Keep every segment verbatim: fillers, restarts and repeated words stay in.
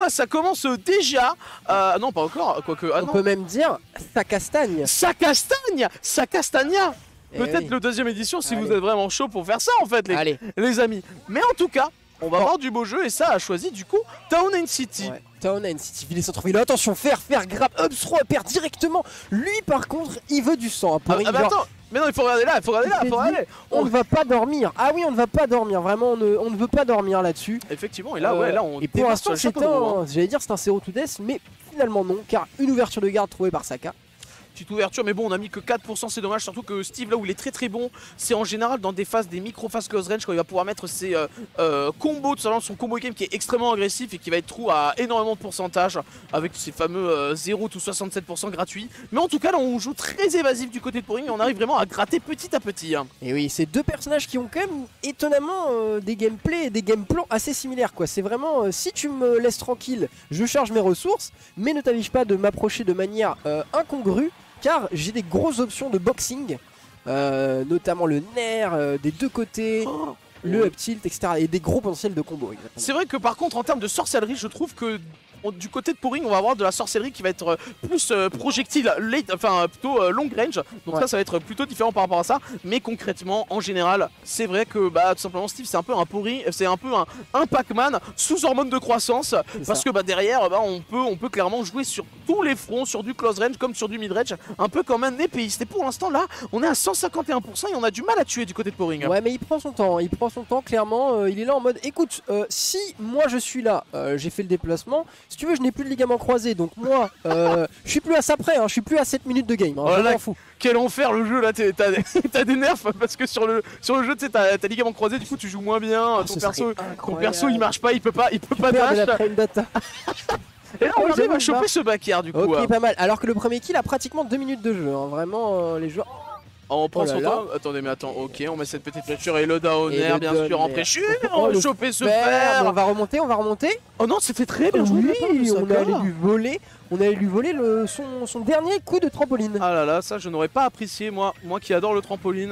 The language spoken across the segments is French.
là ça commence déjà. Euh, non pas encore, quoique. Ah, On non. peut même dire ça castagne. Ça castagne, ça castagna. Eh Peut-être oui. le deuxième édition si Allez. vous êtes vraiment chaud pour faire ça en fait les, Allez. les amis. Mais en tout cas, on va Bon. avoir du beau jeu et ça a choisi du coup Town and City. Ouais. Town and City, ville et centre-ville. Attention, faire, faire, grab, Upsro perd directement. Lui par contre, il veut du sang. Hein, pour Ah, ah, bah, genre, attends, mais non il faut regarder là, il faut regarder là, il faut regarder. on On- ne va pas dormir. Ah oui, on ne va pas dormir. Vraiment, on ne, on ne veut pas dormir là-dessus. Effectivement, et là Euh, ouais, là on Et pour dépasse sur l'instant, le c'est chapeau de roue, hein. un. J'allais dire c'est un zéro to death, mais finalement non, car une ouverture de garde trouvée par Saka. Petite ouverture, mais bon on a mis que quatre pour cent, c'est dommage, surtout que Steve là où il est très très bon, c'est en général dans des phases, des micro-phases close range quand il va pouvoir mettre ses euh, euh, combos, tout simplement son combo game qui est extrêmement agressif et qui va être true à énormément de pourcentage avec ses fameux euh, zéro to soixante-sept pour cent gratuits. Mais en tout cas là on joue très évasif du côté de Pouring et on arrive vraiment à gratter petit à petit. Hein. Et oui, c'est deux personnages qui ont quand même étonnamment euh, des gameplays et des gameplans assez similaires quoi. C'est vraiment euh, si tu me laisses tranquille, je charge mes ressources, mais ne t'avise pas de m'approcher de manière euh, incongrue, car j'ai des grosses options de boxing, euh, notamment le nerf euh, des deux côtés, Oh, le oui. up tilt, et cetera. Et des gros potentiels de combo. Exactement. C'est vrai que par contre en termes de sorcellerie, je trouve que on- du côté de Pouring on va avoir de la sorcellerie qui va être euh, plus euh, projectile late, enfin euh, plutôt euh, long range, donc Ouais. ça ça va être plutôt différent par rapport à ça, mais concrètement en général c'est vrai que bah tout simplement Steve c'est un peu un Pouring, c'est un peu un, un Pac-Man sous hormone de croissance, parce ça. que bah derrière bah, on, peut, on peut clairement jouer sur tous les fronts, sur du close range comme sur du mid range, un peu comme un épéiste, et pour l'instant là on est à cent cinquante et un pour cent et on a du mal à tuer du côté de Pouring. Ouais, mais il prend son temps, il prend son temps clairement, euh, il est là en mode écoute, euh, si moi je suis là, euh, j'ai fait le déplacement, si tu veux je n'ai plus de ligament croisé, donc moi euh, je suis plus à ça près, hein, je suis plus à sept minutes de game, hein, Oh là je là, m'en fous. Quel enfer le jeu là, t'es- t'as t'as des nerfs parce que sur le, sur le jeu tu sais t'as t'as ligament croisé, du coup tu joues moins bien, Oh, ton, ce perso, serait ton incroyable. perso il marche pas, il peut pas, il peut pas Perdre de dash. la frame data. Et là on Oh, arrive j'avoue, à choper marche. ce backer du coup. Ok, hein. pas mal, alors que le premier kill a pratiquement deux minutes de jeu, hein. Vraiment euh, les joueurs... On prend Oh là son là. temps. Attendez mais attends, ok on met cette petite flèche et le downer Et le bien downer. sûr en pré-chute, Oh, on le va choper ce Fer, fer. on va remonter, on va remonter. Oh non c'était très bien joué de la part de Oui, on Saka. allait lui voler, on allait lui voler le, son, son dernier coup de trampoline. Ah là là, ça je n'aurais pas apprécié moi, moi qui adore le trampoline.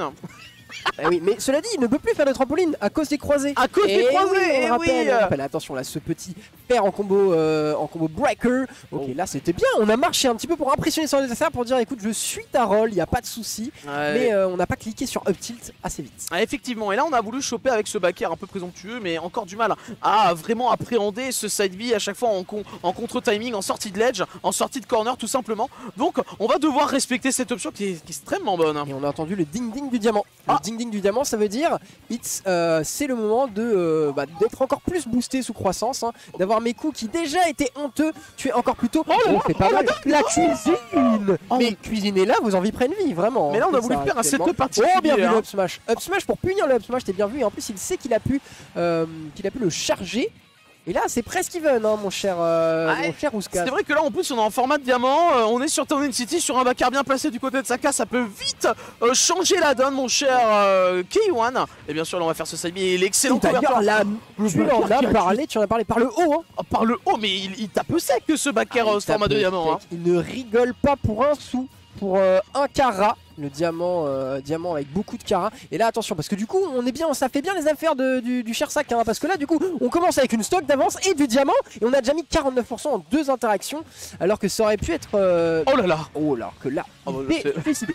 Ah oui, mais cela dit, il ne peut plus faire de trampoline à cause des croisés. À cause des Eh croisés, oui, on eh rappelle, oui. on rappelle. Attention là, ce petit fer en combo, euh, en combo breaker. Ok, Oh. là c'était bien. On a marché un petit peu pour impressionner son adversaire pour dire écoute, je suis ta rôle, il n'y a pas de souci. Ouais. Mais euh, on n'a pas cliqué sur up tilt assez vite. Ah, effectivement, et là on a voulu choper avec ce backer un peu présomptueux, mais encore du mal à vraiment appréhender ce side B à chaque fois en, con- en contre-timing, en sortie de ledge, en sortie de corner tout simplement. Donc on va devoir respecter cette option qui est, qui est extrêmement bonne. Et on a entendu le ding ding du diamant. Le Ah. ding ding du diamant, ça veut dire it's, euh, c'est le moment de euh, bah, d'être encore plus boosté sous croissance, hein, d'avoir mes coups qui déjà étaient honteux, tu es encore plus tôt. Oh là là, c'est pas oh là mal. La cuisine. Oh. Mais cuisiner là, vos envies prennent vie, vraiment. Mais là on a Ça, voulu faire un actuellement. setup particulier. Oh, bien vu hein. le up smash. Up smash pour punir le up smash, t'es bien vu. Et en plus, il sait qu'il a pu, euh, qu'il a pu le charger. Et là, c'est presque even, hein, mon cher, euh, Ouais. mon cher Ouskas. C'est vrai que là en plus on est en format de diamant, euh, on est sur Town and City sur un backer bien placé du côté de Saka, ça peut vite euh, changer la donne mon cher euh, K un. Et bien sûr là on va faire ce side B et l'excellent D'ailleurs, couverture. là, tu backer en qui as a- parlé, tu en as parlé par le haut, hein. Oh, par le haut, mais il, il tape sec que ce backer Ah, euh, il ce format tape de le diamant. Hein. steak. Il ne rigole pas pour un sou, pour euh, un carat, le diamant, euh, diamant avec beaucoup de carats. Et là attention, parce que du coup on est bien, ça fait bien les affaires de- du, du cher sac, hein, parce que là du coup on commence avec une stock d'avance et du diamant, et on a déjà mis quarante-neuf pour cent en deux interactions, alors que ça aurait pu être... euh, Oh là là. Oh là, que là, Oh, bah, il c'est- fait- décidé.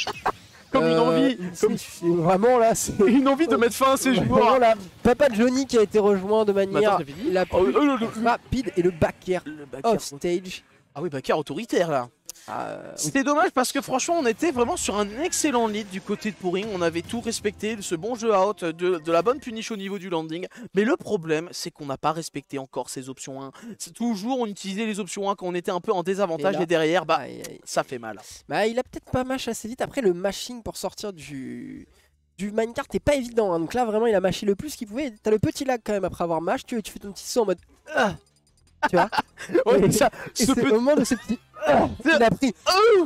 Comme une Euh, envie, c'est- comme c'est vraiment là, c'est... une envie de mettre fin à ces Vraiment joueurs. là, Papa Johnny qui a été rejoint de Mais manière attends, c'est fini la Oh, plus oh, le- le- rapide, et le backer le backer. off stage. Ah oui, backer autoritaire là. Ah, oui. C'était dommage parce que franchement on était vraiment sur un excellent lead du côté de Pouring, on avait tout respecté, de ce bon jeu out, de, de la bonne punish au niveau du landing, mais le problème c'est qu'on n'a pas respecté encore ces options un. C'est toujours on utilisait les options un quand on était un peu en désavantage Et et, là- derrière bah Aïe, aïe. ça fait mal. Bah, il a peut-être pas mash assez vite. Après, le mashing pour sortir du, du minecart est pas évident, hein. Donc là, vraiment, il a mashé le plus qu'il pouvait. T'as le petit lag quand même après avoir mash. Tu, tu fais ton petit saut en mode. Ah tu vois. Ouais, Et- mais ça, Et ce c'est petit- au moment de ce petit. Ah il a pris.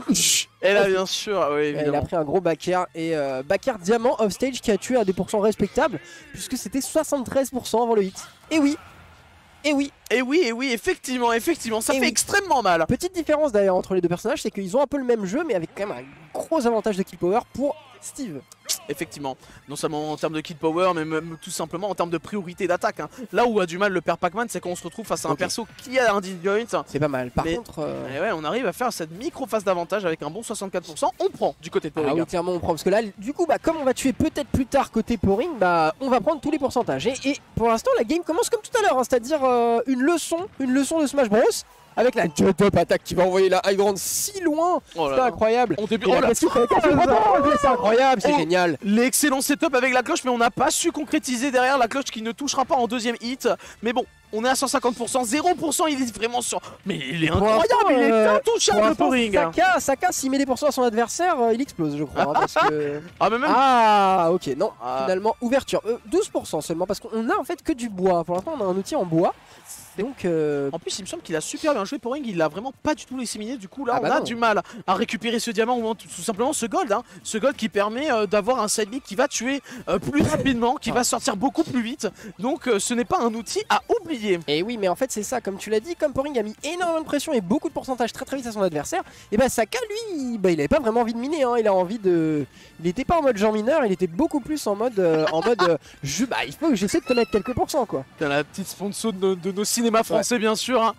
Et là bien sûr, oui Il a évidemment. pris un gros backer. Et euh, backer diamant off stage qui a tué à des pourcents respectables. Puisque c'était soixante-treize pour cent avant le hit. Et oui. Et oui. Et oui, et oui, effectivement, effectivement, ça et fait oui. extrêmement mal. Petite différence d'ailleurs entre les deux personnages, c'est qu'ils ont un peu le même jeu, mais avec quand même un gros avantage de kill power pour Steve. Effectivement, non seulement en termes de kill power, mais même tout simplement en termes de priorité d'attaque. Hein. Là où a du mal le père Pac-Man, c'est quand on se retrouve face à un okay. perso qui a un disjoint. C'est pas mal. Par mais, contre, euh... et ouais, on arrive à faire cette micro phase d'avantage avec un bon soixante-quatre pour cent. On prend du côté de Poring. Ah oui, clairement on prend parce que là, du coup, bah comme on va tuer peut-être plus tard côté Poring, bah on va prendre tous les pourcentages. Et, et pour l'instant, la game commence comme tout à l'heure, hein, c'est-à-dire euh, une leçon, une leçon de Smash Bros. Avec la jet-up attaque qui va envoyer la high ground si loin. Oh c'est incroyable. On débute. Oh Oh la c'est incroyable, c'est oh, génial. L'excellent setup avec la cloche, mais on n'a pas su concrétiser derrière la cloche qui ne touchera pas en deuxième hit. Mais bon, on est à cent cinquante pour cent, zéro pour cent, il est vraiment sur. Mais il est incroyable, il est euh, intouchable le Poring. Saka, Saka s'il met des pourcents à son adversaire, euh, il explose, je crois. Hein, parce que... ah, mais même... ah, ok, non, ah. finalement, ouverture. Euh, douze pour cent seulement, parce qu'on a en fait que du bois. Pour l'instant, on a un outil en bois. Donc euh... en plus il me semble qu'il a super bien joué Poring, il a vraiment pas du tout laissé miner, du coup là ah on bah a non. du mal à récupérer ce diamant ou tout simplement ce gold, hein. Ce gold qui permet euh, d'avoir un side lead qui va tuer euh, plus rapidement, qui va sortir beaucoup plus vite, donc euh, ce n'est pas un outil à oublier. Et oui mais en fait c'est ça, comme tu l'as dit, comme Poring a mis énormément de pression et beaucoup de pourcentage très très vite à son adversaire, et bah Saka lui, bah, il avait pas vraiment envie de miner, hein. Il a envie de... Il était pas en mode genre mineur, il était beaucoup plus en mode, euh, en mode euh, je... bah il faut que j'essaie de te mettre quelques pourcents quoi. T'as la petite sponsor de, de nos cinémas français ouais. bien sûr. Hein.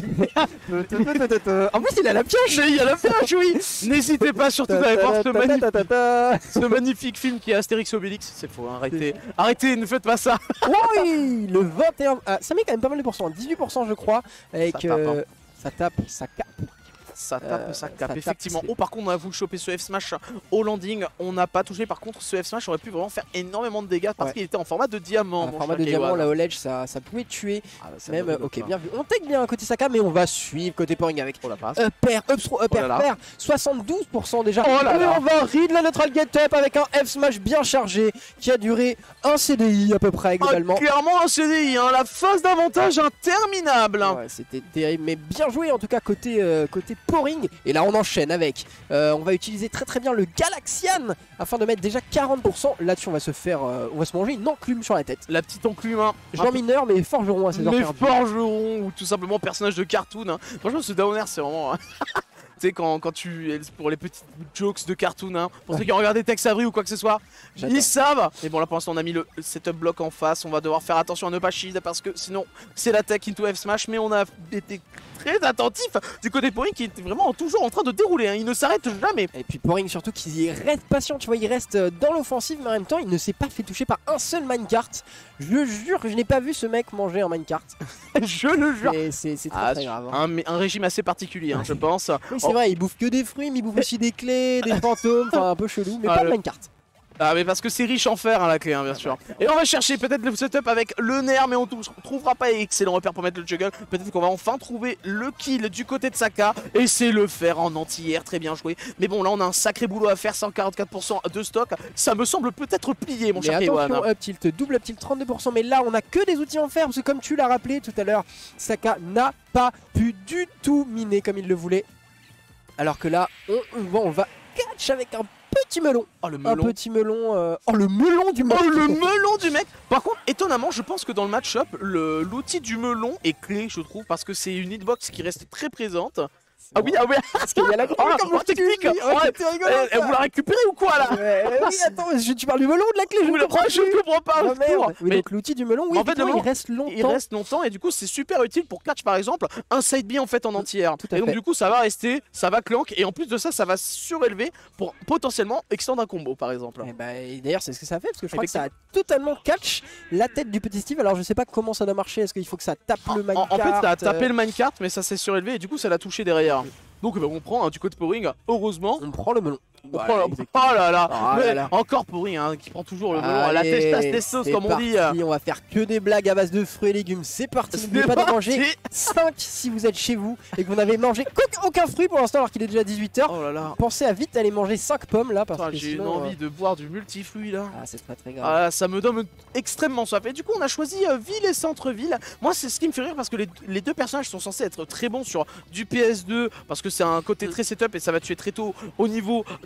En plus il a la pioche. Il a la pioche, oui. N'hésitez pas surtout à aller voir ce, magnifique, ce magnifique film qui est Astérix Obélix. C'est faux, hein. arrêtez, arrêtez, ne faites pas ça. Oui, le vingt et un, ah, ça met quand même pas mal de pourcents, dix-huit pour cent je crois, avec ça tape, euh, hein. ça, tape ça cape. Ça tape, euh, ça tape, ça effectivement. tape, oh, par contre, on a voulu choper ce F-Smash au landing. On n'a pas touché. Par contre, ce F-Smash aurait pu vraiment faire énormément de dégâts parce ouais. qu'il était en format de diamant. En format de diamant, là, au ledge, ça, ça pouvait tuer. Ah, bah, même, ok, bien vu. On take bien côté Saka, mais on va suivre côté Poring avec oh, la passe. Upper, up throw, upper, oh pair. soixante-douze pour cent déjà. Oh là et là. on va read la neutral get up avec un F-Smash bien chargé qui a duré un C D I à peu près globalement. Ah, clairement un C D I, hein, la phase d'avantage interminable. Ouais, c'était terrible, mais bien joué en tout cas côté, euh, côté Poring. Et là, on enchaîne avec, euh, on va utiliser très très bien le Galaxian afin de mettre déjà quarante pour cent. Là-dessus on va se faire, euh, on va se manger une enclume sur la tête. La petite enclume, hein. Genre mineur mais forgeron à ses heures mais perdues. forgeron ou tout simplement personnage de cartoon, hein. Franchement ce down air c'est vraiment... Tu sais quand, quand tu... pour les petites jokes de cartoon, hein, pour ceux qui ont regardé Tex Avery ou quoi que ce soit, ils savent. Mais bon là pour l'instant on a mis le setup block en face, on va devoir faire attention à ne pas shield parce que sinon c'est la tech into F smash, mais on a été très attentif du côté de Poring qui était vraiment toujours en train de dérouler, hein. Il ne s'arrête jamais. Et puis Poring surtout qui reste patient, tu vois, il reste dans l'offensive mais en même temps il ne s'est pas fait toucher par un seul minecart. Je jure que je n'ai pas vu ce mec manger un minecart. Je le jure. C'est très, ah, très grave. Hein. Un, un régime assez particulier, hein, je pense. Oui, c'est oh. vrai, il bouffe que des fruits, mais il bouffe aussi des clés, des fantômes, enfin un peu chelou, mais ah, pas le... de minecart. Ah mais parce que c'est riche en fer hein, la clé hein, bien sûr. Et on va chercher peut-être le setup avec le nerf, mais on ne trouvera pas excellent repère pour mettre le juggle. Peut-être qu'on va enfin trouver le kill du côté de Saka. Et c'est le fer en anti-air, très bien joué. Mais bon là on a un sacré boulot à faire, cent quarante-quatre pour cent de stock. Ça me semble peut-être plié mon mais cher Kewan. Attention, up tilt, double up tilt, trente-deux pour cent. Mais là on a que des outils en fer, parce que comme tu l'as rappelé tout à l'heure, Saka n'a pas pu du tout miner comme il le voulait. Alors que là, on, bon, on va catch avec un petit melon. Oh, le melon. Un petit melon. Euh... Oh le melon du mec. Oh le melon du mec. Par contre, étonnamment, je pense que dans le match-up, l'outil du melon est clé, je trouve, parce que c'est une hitbox qui reste très présente. Ah oui, ah oui, parce qu'il y a la oh, oh, technique. Ouais, ouais, rigolo, eh, vous la récupérez ou quoi là? Ouais, oui, attends, je, tu parles du melon ou de la clé? Je ne comprends, je comprends pas. Oh, merde. Oui, mais donc l'outil du melon, oui, en fait, le melon, il reste longtemps. Il reste longtemps et du coup c'est super utile pour catch par exemple un side B en fait en entière. Et donc fait. du coup ça va rester, ça va clank et en plus de ça ça va surélever pour potentiellement extendre un combo par exemple. Et bah, d'ailleurs c'est ce que ça fait parce que je crois que ça a totalement catch la tête du petit Steve. Alors je sais pas comment ça doit marcher, est-ce qu'il faut que ça tape le minecart? En fait ça a tapé le minecart mais ça s'est surélevé et du coup ça l'a touché derrière. Donc bah, on prend hein, du côté Poring, heureusement. On prend le melon. On voilà, prend le... Oh là là, oh là, là. Encore Poring hein, qui prend toujours le melon à la testas testos comme on dit. On va faire que des blagues à base de fruits et légumes, c'est parti. N'oubliez pas de manger cinq si vous êtes chez vous et que vous n'avez mangé aucun fruit pour l'instant alors qu'il est déjà dix-huit heures. Oh là là. Pensez à vite aller manger cinq pommes là parce que j'ai une envie euh... de boire du multifruit là. Ah c'est très très grave. Ah, ça me donne extrêmement soif. Et du coup on a choisi euh, ville et centre-ville. Moi c'est ce qui me fait rire parce que les, les deux personnages sont censés être très bons sur du P S deux parce que c'est un côté très setup et ça va tuer très tôt au niveau de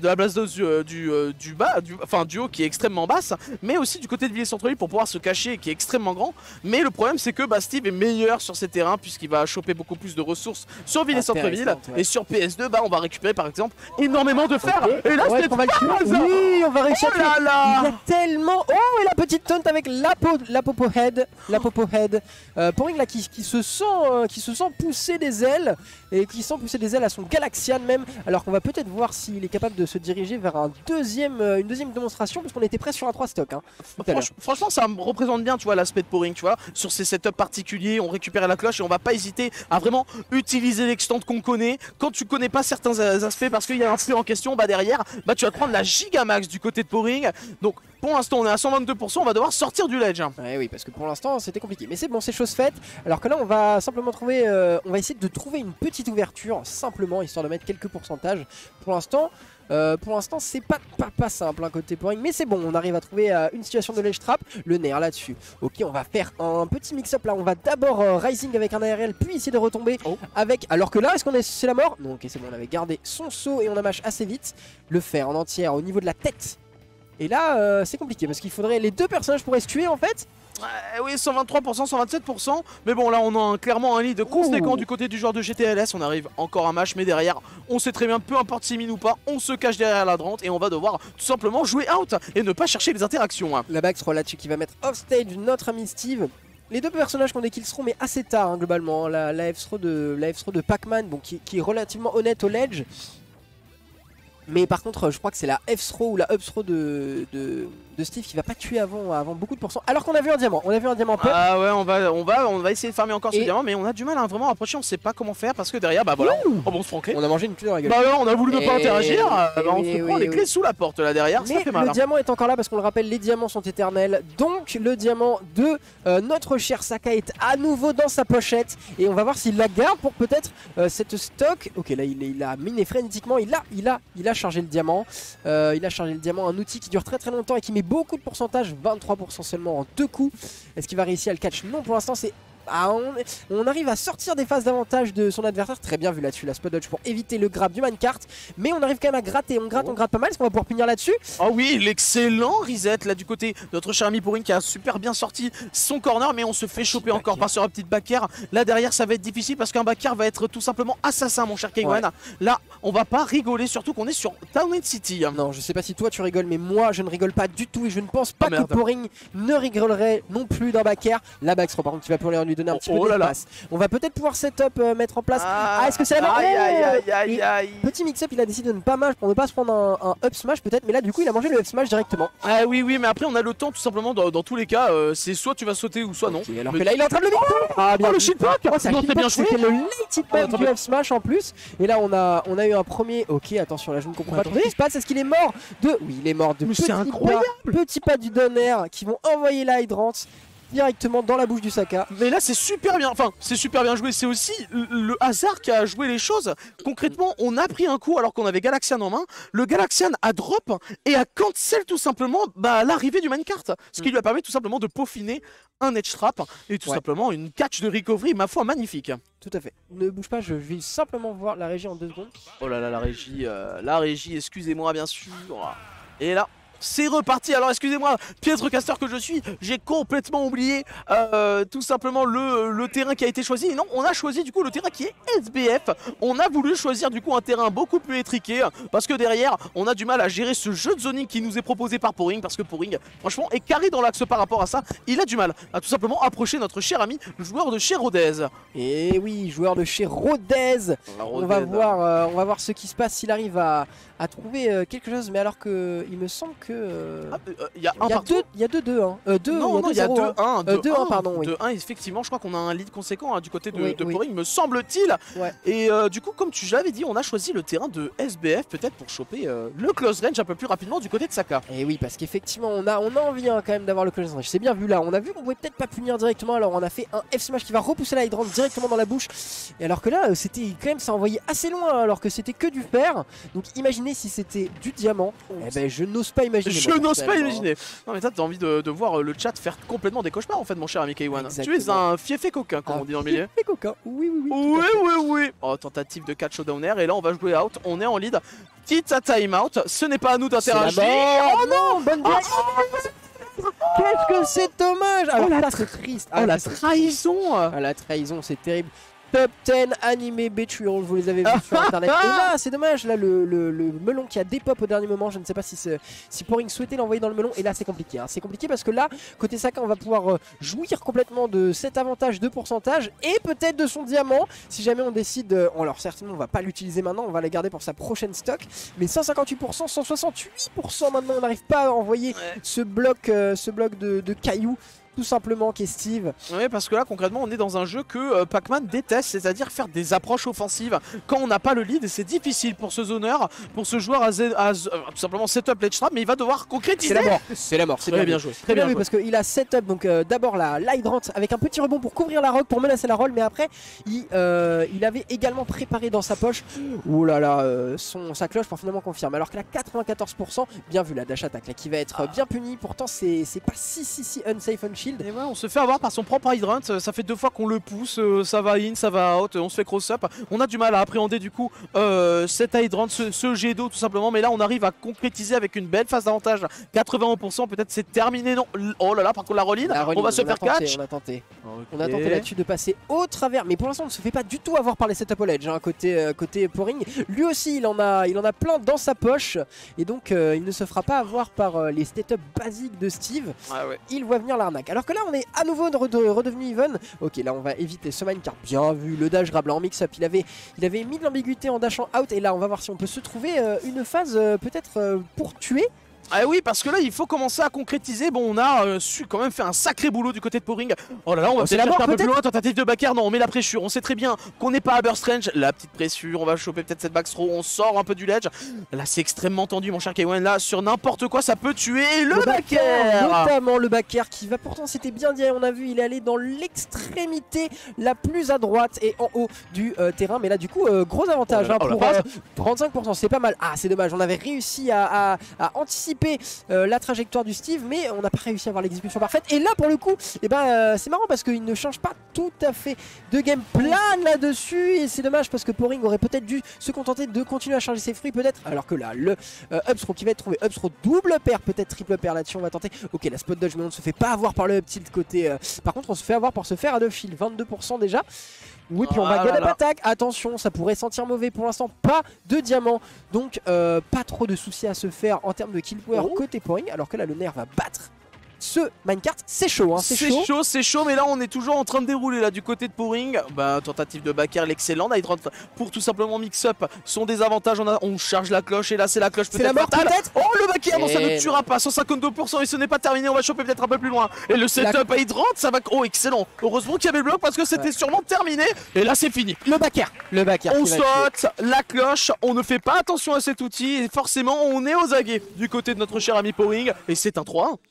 la blast dose du, euh, du, euh, du bas, du, enfin du haut qui est extrêmement basse, mais aussi du côté de Villiers-Centre-Ville pour pouvoir se cacher qui est extrêmement grand. Mais le problème c'est que bah, Steve est meilleur sur ces terrains puisqu'il va choper beaucoup plus de ressources sur Villiers-Centre-Ville ouais. et sur P S deux bah on va récupérer par exemple énormément de fer. Okay. Et là ouais, c'est on va le tuer. Oui, on va réussir. Oh là là. Il y a tellement. Oh et la petite taunt avec la po la popo head, la popo head. Euh, Poring là qui, qui se sent euh, qui se sent pousser des ailes et qui sent pousser des ailes à son Galaxian même. Alors qu'on va peut-être voir s'il est capable de se diriger vers un deuxième, euh, une deuxième démonstration parce qu'on était presque sur un trois stock. Hein, Franch, franchement ça me représente bien tu vois l'aspect de Poring tu vois sur ces setups particuliers on récupère la cloche et on va pas hésiter à vraiment utiliser l'extend qu'on connaît. Quand tu connais pas certains aspects parce qu'il y a un flux en question bah derrière bah tu vas te prendre la gigamax du côté de Poring. Donc pour l'instant on est à cent vingt-deux pour cent, on va devoir sortir du ledge. Ouais, oui parce que pour l'instant c'était compliqué mais c'est bon c'est chose faite. Alors que là on va simplement trouver, euh, on va essayer de trouver une petite ouverture simplement histoire de mettre quelques pourcentages. Pour l'instant Euh, pour l'instant c'est pas, pas, pas simple hein, côté Poring mais c'est bon on arrive à trouver euh, une situation de ledge trap, le nerf là-dessus. Ok on va faire un petit mix-up là, on va d'abord euh, rising avec un A R L puis essayer de retomber oh. avec, alors que là est-ce qu'on est, c'est la mort? Non ok c'est bon on avait gardé son saut et on a mash assez vite, le fer en entière au niveau de la tête. Et là euh, c'est compliqué parce qu'il faudrait, les deux personnages pourraient se tuer en fait. Ouais, oui, cent vingt-trois pour cent, cent vingt-sept pour cent. Mais bon, là, on a un, clairement un lead conséquent Ouh. du côté du joueur de G T L S. On arrive encore à match, mais derrière, on sait très bien, peu importe s'il mine ou pas, on se cache derrière la drante et on va devoir tout simplement jouer out et ne pas chercher les interactions. La back sera là-dessus qui va mettre off stage notre ami Steve. Les deux personnages qui ont des kills seront mais assez tard hein, globalement. La, la F-throw de, la F-throw de Pac-Man, bon, qui, qui est relativement honnête au ledge. Mais par contre, je crois que c'est la F-throw ou la up-throw de, de, de Steve qui va pas tuer avant, avant beaucoup de pourcents. Alors qu'on a vu un diamant, on a vu un diamant pop. Ah ouais, on va, on va, on va essayer de farmer encore et ce diamant, mais on a du mal à vraiment approcher, on sait pas comment faire parce que derrière, bah voilà, on, oh bon, se franquer. On a mangé une clé dans la gueule. Bah non, on a voulu ne pas interagir, et bah, on se prend oui, les oui. clés sous la porte là derrière, mais ça fait mal. Le diamant est encore là parce qu'on le rappelle, les diamants sont éternels. Donc le diamant de euh, notre cher Saka est à nouveau dans sa pochette et on va voir s'il la garde pour peut-être euh, cette stock. Ok, là il, il a miné frénétiquement, il a, il a, il a chargé le diamant. Euh, il a chargé le diamant, un outil qui dure très très longtemps et qui met beaucoup de pourcentage, vingt-trois pour cent seulement en deux coups. Est-ce qu'il va réussir à le catch? Non, pour l'instant c'est... Ah, on, on arrive à sortir des phases d'avantage de son adversaire. Très bien vu là-dessus, la spot dodge pour éviter le grab du minecart. Mais on arrive quand même à gratter, on gratte, oh. on gratte pas mal. Est-ce qu'on va pouvoir punir là-dessus? Oh oui, l'excellent reset là du côté de notre cher ami Poring qui a super bien sorti son corner. Mais on se fait choper encore par sur la petite backer. Là derrière ça va être difficile parce qu'un backer va être tout simplement assassin mon cher K un. Ouais. Là on va pas rigoler, surtout qu'on est sur Townend City. Non, je sais pas si toi tu rigoles, mais moi je ne rigole pas du tout. Et je ne pense pas oh, que Poring ne rigolerait non plus d'un backer. La backer par contre qui va pouvoir lui donner un petit oh, peu oh de place. On va peut-être pouvoir setup euh, mettre en place. Ah, ah est-ce que c'est la mort? Aïe aïe aïe aïe aïe. Petit mix-up, il a décidé de ne pas match pour ne pas se prendre un, un up smash peut-être, mais là du coup il a mangé le up smash directement. Ah oui oui, mais après on a le temps tout simplement dans, dans tous les cas, euh, c'est soit tu vas sauter ou soit non. Okay, alors mais... que là il est en train de le oh, ah bien oh, le shitback. Oh, c'est bien joué. C'était le late hitback du up smash en plus. Et là on a on a eu un premier. Ok attention là je ne comprends pas trop ce qui se passe. Est-ce qu'il est mort de. Oui il est mort de. C'est incroyable. Petits pas du donner qui vont envoyer la hydrant directement dans la bouche du Saka. Mais là c'est super bien, enfin c'est super bien joué, c'est aussi le, le hasard qui a joué les choses. Concrètement on a pris un coup alors qu'on avait Galaxian en main, le Galaxian a drop et a cancel tout simplement bah, l'arrivée du minecart, ce qui lui a permis tout simplement de peaufiner un edge trap et tout ouais. simplement une catch de recovery ma foi magnifique. Tout à fait, ne bouge pas, je vais simplement voir la régie en deux secondes. Oh là là la régie, euh, la régie excusez-moi bien sûr. Et là c'est reparti. Alors excusez-moi Pietrecaster que je suis, j'ai complètement oublié euh, tout simplement le, le terrain qui a été choisi. Et non, on a choisi du coup le terrain qui est S B F. On a voulu choisir du coup un terrain beaucoup plus étriqué parce que derrière on a du mal à gérer ce jeu de zoning qui nous est proposé par Poring, parce que Poring franchement est carré dans l'axe par rapport à ça. Il a du mal à tout simplement approcher notre cher ami, le joueur de chez Rodez. Et oui, joueur de chez Rodez. On va voir, euh, on va voir ce qui se passe s'il arrive à, à trouver euh, quelque chose. Mais alors que il me semble que il euh, ah, euh, y a un partout. Il y a deux deux un. Euh, deux, non, il y a deux un. deux un, pardon. deux un, effectivement, je crois qu'on a un lead conséquent hein, du côté de, oui, de oui. Poring, me semble-t-il. Ouais. Et euh, du coup, comme tu l'avais dit, on a choisi le terrain de S B F peut-être pour choper euh, le close range un peu plus rapidement du côté de Saka. Et oui, parce qu'effectivement, on a, on a envie hein, quand même d'avoir le close range. C'est bien vu là. On a vu qu'on pouvait peut-être pas punir directement. Alors on a fait un F smash qui va repousser la hydrant directement dans la bouche. Et alors que là, c'était quand même, ça envoyait assez loin alors que c'était que du fer. Donc imaginez si c'était du diamant. Oh, eh ben, je n'ose pas imaginer imaginer. Je moi, n'ose pas personnellement. imaginer. Non mais toi t'as envie de, de voir le chat faire complètement des cauchemars en fait mon cher ami K un. Tu es Exactement. un fiefé coquin comme Ah, on dit dans le milieu. fiefé coquin. Oui, oui, oui. tout Oui à fait. oui oui. Oh tentative de catch au down air et là on va jouer out, on est en lead. Quitte à time out, ce n'est pas à nous C'est la d'interagir. mort. Oh non. Bonne blague. Qu'est-ce que c'est dommage. Alors Oh, la là tra- c'est triste. Oh la c'est triste. trahison. Ah, la trahison, c'est terrible. Top dix animé Betrayal, vous les avez vus sur internet. Et là, c'est dommage, là, le, le, le melon qui a dépop au dernier moment, je ne sais pas si, si Poring souhaitait l'envoyer dans le melon. Et là, c'est compliqué. Hein. C'est compliqué parce que là, côté Saka, on va pouvoir euh, jouir complètement de cet avantage de pourcentage et peut-être de son diamant. Si jamais on décide, euh, alors certainement, on va pas l'utiliser maintenant, on va la garder pour sa prochaine stock. Mais cent cinquante-huit pour cent, cent soixante-huit pour cent maintenant, on n'arrive pas à envoyer Ouais. ce bloc, euh, ce bloc de, de cailloux. Tout simplement qu'est Steve. Oui parce que là concrètement on est dans un jeu que euh, Pac-Man déteste, c'est-à-dire faire des approches offensives quand on n'a pas le lead et c'est difficile pour ce zoneur, pour ce joueur à, Z, à Z- euh, tout simplement setup ledge trap mais il va devoir concrétiser. C'est la mort, c'est la mort, c'est Très bien bien joué. joué, très Très bien bien vu joué. parce qu'il a setup donc euh, d'abord la l'hydrant avec un petit rebond pour couvrir la rock pour menacer la roll, mais après il, euh, il avait également préparé dans sa poche oh là là euh, son sa cloche pour finalement confirmer. Alors que là quatre-vingt-quatorze pour cent, bien vu la dash attack là qui va être euh, bien punie. Pourtant c'est c'est pas si si si unsafe on shield. Et ouais, on se fait avoir par son propre hydrant, ça fait deux fois qu'on le pousse, euh, ça va in, ça va out, on se fait cross up. On a du mal à appréhender du coup euh, cet hydrant, ce, ce jet d'eau tout simplement, mais là on arrive à concrétiser avec une belle phase d'avantage. quatre-vingt-un pour cent, peut-être c'est terminé, non. Oh là là, par contre la roll in, La on roll-in, va se a faire tenté, catch. On a tenté. Ok. On a tenté là-dessus de passer au travers, mais pour l'instant on ne se fait pas du tout avoir par les setup au ledge hein, côté, euh, côté Poring. Lui aussi il en, a, il en a plein dans sa poche et donc euh, il ne se fera pas avoir par euh, les setups basiques de Steve. Ah ouais. Il voit venir l'arnaque. Alors que là on est à nouveau re- redevenu even. Ok là on va éviter ce minecart, bien vu le dash grab là en mix-up. Il avait, il avait mis de l'ambiguïté en dashant out et là on va voir si on peut se trouver euh, une phase euh, peut-être euh, pour tuer. Ah oui, parce que là il faut commencer à concrétiser. Bon, on a euh, su quand même faire un sacré boulot du côté de Poring. Oh là là, on va Oh, c'est peut-être la chercher mort, un peu plus peut-être loin. Tentative de backer, non, on met la pressure. On sait très bien qu'on n'est pas à Burst Range. La petite pressure, on va choper peut-être cette backthrow. On sort un peu du ledge. Là, c'est extrêmement tendu, mon cher K un. Là, sur n'importe quoi, ça peut tuer le, backer. Notamment le backer qui va pourtant, c'était bien dit, on a vu, il est allé dans l'extrémité la plus à droite et en haut du euh, terrain. Mais là, du coup, euh, gros avantage Oh là là, hein, oh la pour passe. euh, trente-cinq pour cent, c'est pas mal. Ah, c'est dommage, on avait réussi à, à- à anticiper euh, la trajectoire du Steve, mais on n'a pas réussi à avoir l'exécution parfaite. Et là, pour le coup, eh ben, euh, c'est marrant parce qu'il ne change pas tout à fait de game plan là-dessus. Et c'est dommage parce que Poring aurait peut-être dû se contenter de continuer à charger ses fruits, peut-être. Alors que là, le euh, upthrow qui va être trouvé, upthrow double paire, peut-être triple paire là-dessus, on va tenter. Ok, la spot dodge, mais on ne se fait pas avoir par le tilt côté. euh, Par contre, on se fait avoir pour se faire à deux fils, vingt-deux pour cent déjà. Oui, puis on va Ah get là up là. attack. Attention, ça pourrait sentir mauvais pour l'instant. Pas de diamant. Donc, euh, pas trop de soucis à se faire en termes de kill power Oh. côté Poring. Alors que là, le nerf va battre ce minecart. C'est chaud, hein, c'est C'est chaud. chaud, c'est chaud, mais là on est toujours en train de dérouler là du côté de Poring. Bah tentative de backer, l'excellent hydrant pour tout simplement mix up son désavantage. On, a, on charge la cloche et là c'est la cloche C'est la peut-être mort fatale. peut-être. Oh le backer, non ça Et ne tuera pas, cent cinquante-deux pour cent et ce n'est pas terminé, on va choper peut-être un peu plus loin. Et le setup à hydrant, ça va... Oh excellent, heureusement qu'il y avait le bloc parce que c'était Ouais. sûrement terminé. Et là c'est fini. Le backer. Le backer. On qui va tuer. saute, la cloche, on ne fait pas attention à cet outil et forcément on est aux aguets du côté de notre cher ami Poring et c'est un trois un.